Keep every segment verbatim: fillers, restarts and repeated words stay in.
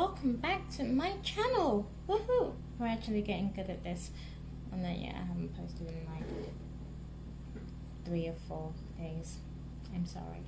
welcome back to my channel. Woohoo! We're actually getting good at this. And then yeah, I haven't posted in like three or four days. I'm sorry.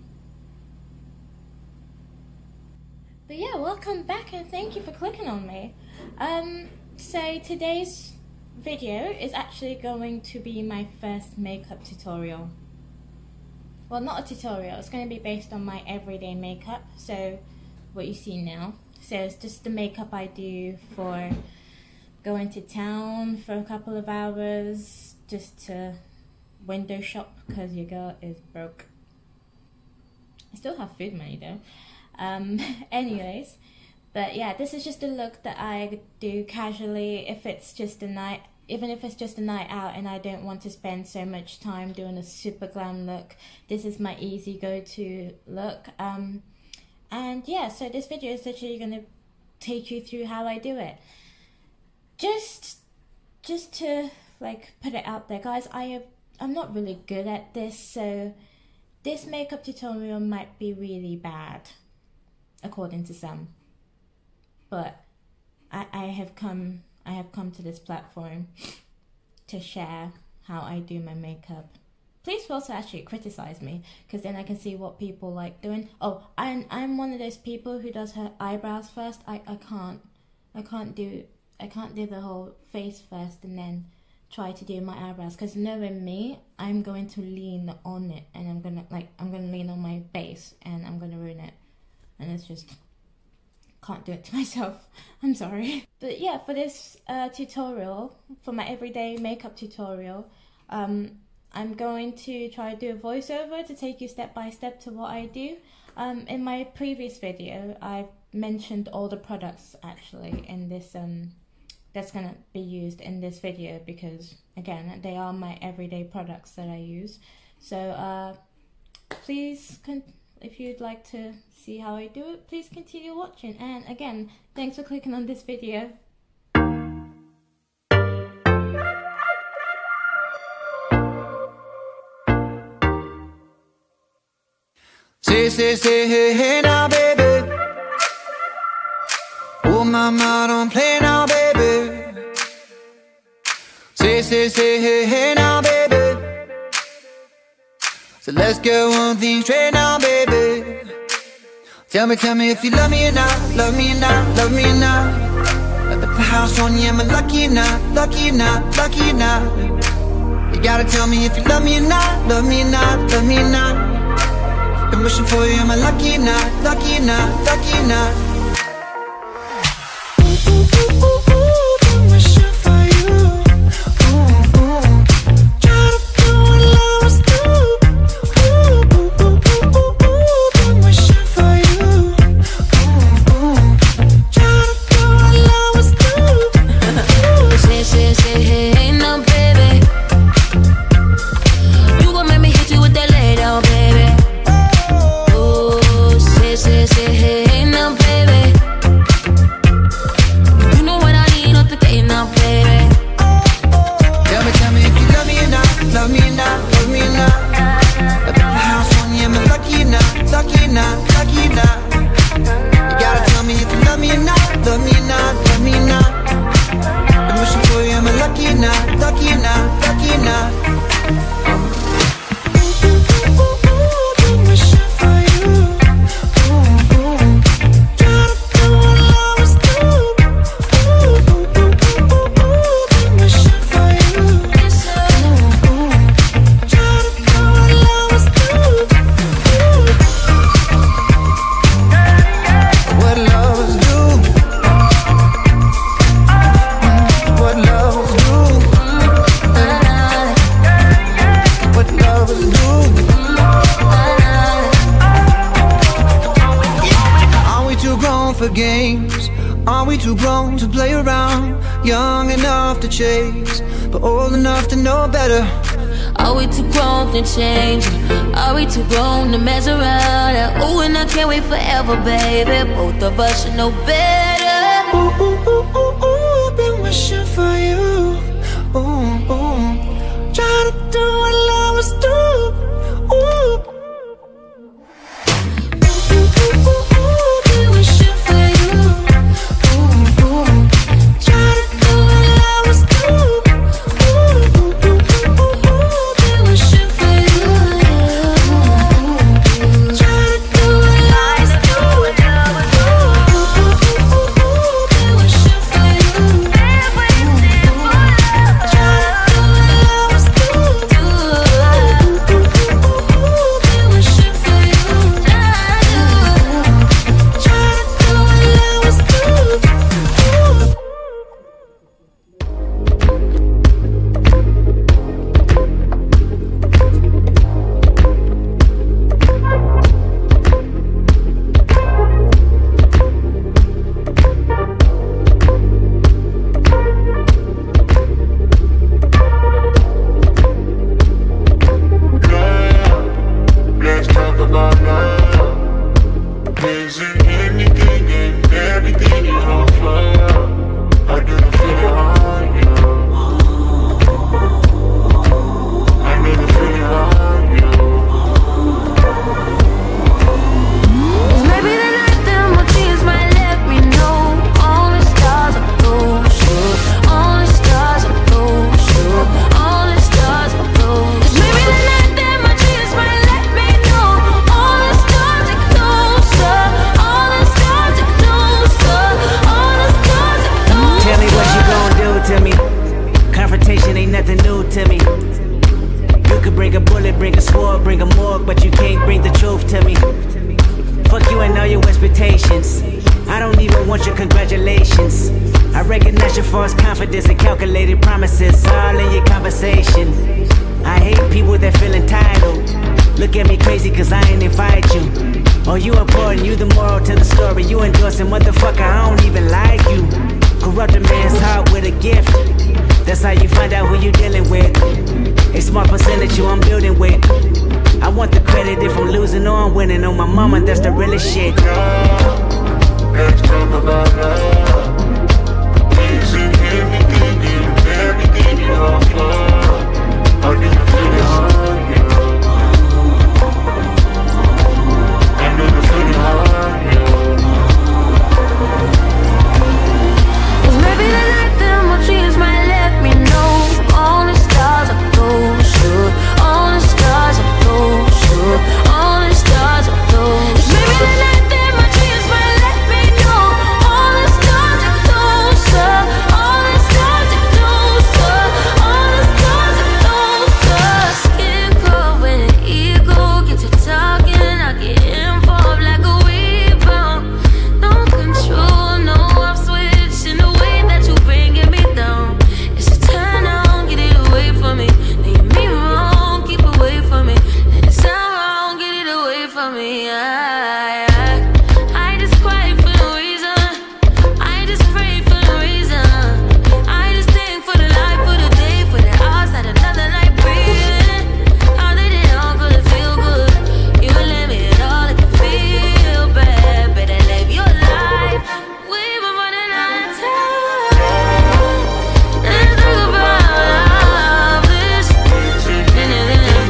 But yeah, welcome back and thank you for clicking on me. Um, so today's video is actually going to be my first makeup tutorial. Well, not a tutorial, it's going to be based on my everyday makeup, so what you see now. So it's just the makeup I do for going to town for a couple of hours, just to window shop because your girl is broke. I still have food money though. Um, anyways, but yeah, this is just a look that I do casually if it's just a night, even if it's just a night out and I don't want to spend so much time doing a super glam look. This is my easy go-to look. Um, and yeah, so this video is literally going to take you through how I do it. Just, just to like put it out there, guys, I have, I'm not really good at this, so this makeup tutorial might be really bad, according to some. But I, I have come, I have come to this platform to share how I do my makeup. Please also actually criticize me, because then I can see what people like doing. Oh, I'm I'm one of those people who does her eyebrows first. I, I can't, I can't do, I can't do the whole face first and then try to do my eyebrows. Because knowing me, I'm going to lean on it, and I'm gonna like I'm gonna lean on my base, and I'm gonna ruin it. And it's just, can't do it to myself. I'm sorry. But yeah, for this uh, tutorial, for my everyday makeup tutorial, um, I'm going to try to do a voiceover to take you step by step to what I do. Um, in my previous video, I mentioned all the products actually in this, um, that's gonna be used in this video because again, they are my everyday products that I use. So uh, please, con if you'd like to see how I do it, please continue watching. And again, thanks for clicking on this video. Say, say, say, hey, hey now, baby. Oh, mama, don't play now, baby. Say, say, say, hey, hey now, baby. So let's get one thing straight now, baby. Tell me, tell me if you love me or not, love me or not, love me or not. At the house on you, am I lucky or not, lucky or not, lucky or not? You gotta tell me if you love me or not, love me or not, love me or not. I'm wishing for you, am I lucky or not, lucky or not, lucky or not? Ooh, ooh, ooh, ooh, ooh, I'm wishing for you. Ooh, ooh. Try to do what lovers do. Ooh, ooh, ooh, ooh, ooh, ooh, I'm wishing for you. Ooh, ooh. Try to do what lovers do. Say, say, say, hey, hey, now, baby. You gon' make me hit you with that lay down, baby. Say, say, hey, hey, now, baby. You know what I need, not the day now, baby. Tell me, tell me if you love me or not, love me or not, love me or not. At the house on you, am I lucky or not, lucky or not, lucky or not? You gotta tell me if you love me or not, love me or not, love me or not. I'm wishing for you, am I lucky or not, lucky or not, lucky or not? Games, are we too grown to play around? Young enough to chase, but old enough to know better. Are we too grown to change? Are we too grown to mess around? Oh, and I can't wait forever, baby. Both of us should know better. Ooh, ooh, ooh, ooh, ooh, been wishing for you. Ooh, ooh, try to do what lovers do. Ooh. Ooh, ooh, ooh, ooh, been wishing for you. congratulations. I recognize your false confidence and calculated promises all in your conversation. I hate people that feel entitled. Look at me crazy cause I ain't invite you. Oh, you important, you the moral to the story. You endorsing, motherfucker, I don't even like you. Corrupt a man's heart with a gift. That's how you find out who you dealing with. A small percentage you I'm building with. I want the credit if I'm losing or I'm winning. On my mama, that's the realest shit. Let's talk about love. Losing everything and everything you offer. How do you feel it hard, yeah? I know you feel it hard, yeah. Cause maybe the night that my dreams might let me know. All the stars are closer. All the stars are closer. All the stars are closer. Cause maybe the night that my dreams might let me know. All the stars are closer. All the stars are closer. All the stars are closer. Skin cold when an ego gets to talking. I get involved like a rebound. No control, no off switch in the way that you bringing me down. It's a turn on, get it away from me. Leave me wrong, keep away from me. Let it sound wrong, get it away from me. I, I, I just cry for no reason. I just pray for no reason. I just think for the life, for the day, for the hours that another night breathing. How did it all go to feel good? You let me at all if you feel bad. Better live your life. We've been running out of time. Let's talk about all this. And then,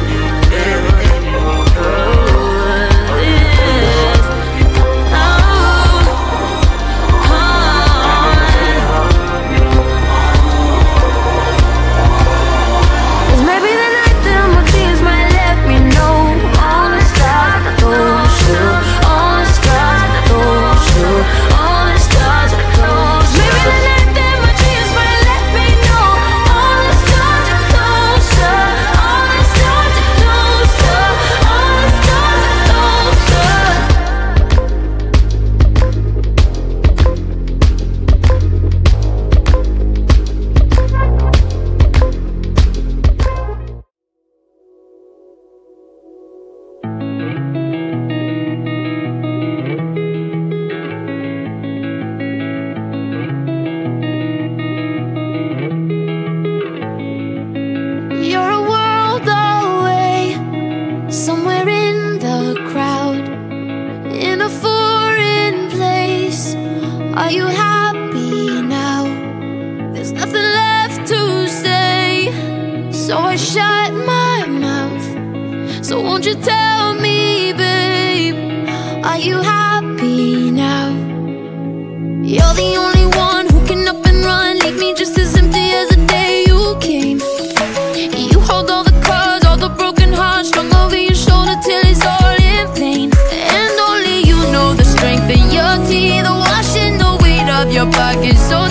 cause maybe the night that my dreams might let me know. All the stars are closer. All the stars are closer. All the stars are closer. Maybe the night that my dreams might let me know. All the stars are closer. All the stars are closer. All the stars are closer. You're a world away, somewhere in the crowd, in a foreign place. Are you happy now? There's nothing left to say, so I shut my mouth. So won't you tell me, babe, are you happy now? You're the only one who can up and run, leave me just as empty as the day you came. You hold all the cards, all the broken hearts strung over your shoulder till it's all in vain. And only you know the strength of your teeth, washing the weight of your pockets so